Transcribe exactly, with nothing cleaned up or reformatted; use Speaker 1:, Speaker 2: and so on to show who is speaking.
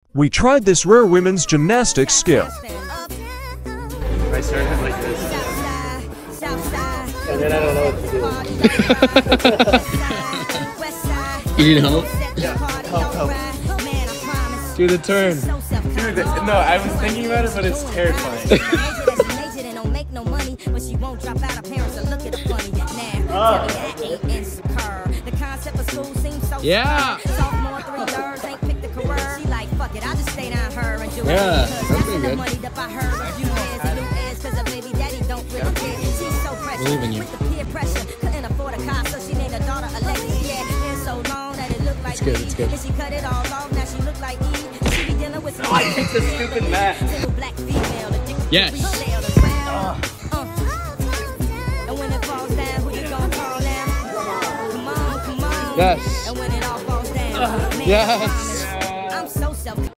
Speaker 1: We tried this rare women's gymnastics skill.
Speaker 2: I started like this. And then I don't know what to do.
Speaker 3: You need help?
Speaker 2: Yeah, help, help.
Speaker 3: Do the turn.
Speaker 2: Dude, no, I was thinking about it, but it's terrifying. Oh.
Speaker 3: Yeah. Yeah, that's pretty good. Believe in you. It's good, it's good.
Speaker 2: Oh, I picked the stupid mat.
Speaker 3: Yes.
Speaker 2: Oh.
Speaker 3: Yes.
Speaker 2: Uh.
Speaker 3: Yes.